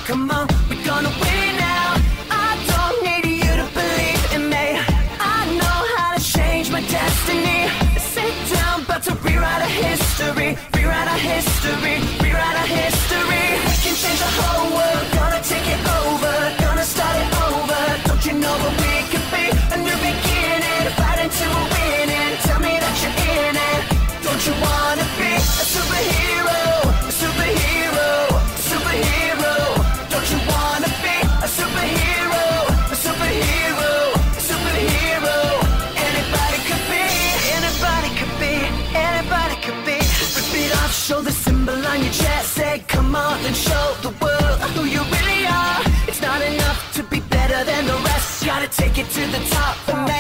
come on, we're gonna win now. I don't need you to believe in me. I know how to change my destiny. Sit down, about to rewrite our history. Rewrite our history, rewrite our history. We can change the whole world, gonna take it over, gonna start it over. Don't you know what we could be? A new beginning, fighting till we're winning. Tell me that you're in it. Don't you wanna be a superhero? A superhero, a superhero. Don't you wanna be a superhero? A superhero, a superhero. Anybody could be, anybody could be, anybody could be. Rip it off, show the symbol on your chest. Say, come on and show the world who you really are. It's not enough to be better than the rest. Gotta take it to the top and make